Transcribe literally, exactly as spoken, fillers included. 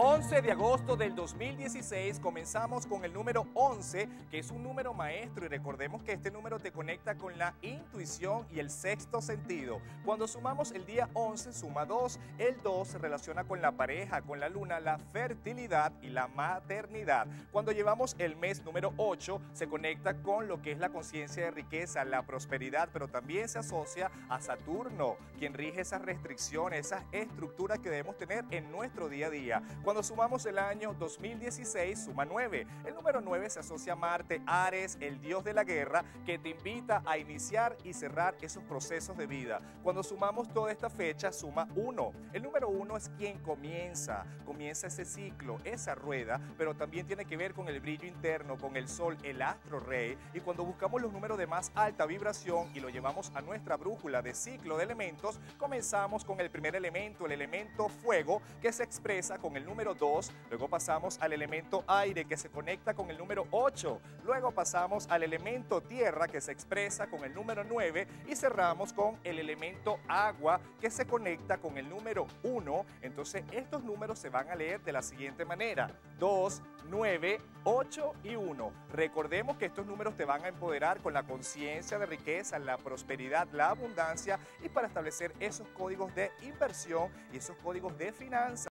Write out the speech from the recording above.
once de agosto del dos mil dieciséis comenzamos con el número once, que es un número maestro, y recordemos que este número te conecta con la intuición y el sexto sentido. Cuando sumamos el día once, suma dos. El dos se relaciona con la pareja, con la luna, la fertilidad y la maternidad. Cuando llevamos el mes número ocho, se conecta con lo que es la conciencia de riqueza, la prosperidad, pero también se asocia a Saturno, quien rige esas restricciones, esas estructuras que debemos tener en nuestro día a día. Cuando sumamos el año dos mil dieciséis, suma nueve. El número nueve se asocia a Marte, Ares, el dios de la guerra, que te invita a iniciar y cerrar esos procesos de vida. Cuando sumamos toda esta fecha, suma uno. El número uno es quien comienza, comienza ese ciclo, esa rueda, pero también tiene que ver con el brillo interno, con el sol, el astro rey. Y cuando buscamos los números de más alta vibración y lo llevamos a nuestra brújula de ciclo de elementos, comenzamos con el primer elemento, el elemento fuego, que se expresa con el número dos, luego pasamos al elemento aire, que se conecta con el número ocho, luego pasamos al elemento tierra, que se expresa con el número nueve, y cerramos con el elemento agua, que se conecta con el número uno. Entonces estos números se van a leer de la siguiente manera: dos, nueve, ocho y uno. Recordemos que estos números te van a empoderar con la conciencia de riqueza, la prosperidad, la abundancia, y para establecer esos códigos de inversión y esos códigos de finanzas.